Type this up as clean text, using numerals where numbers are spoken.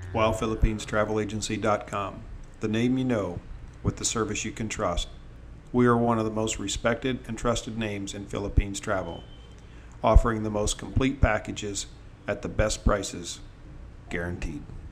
WildPhilippineSTravelAgency.com, the name you know with the service you can trust. We are one of the most respected and trusted names in Philippines travel, offering the most complete packages at the best prices, guaranteed.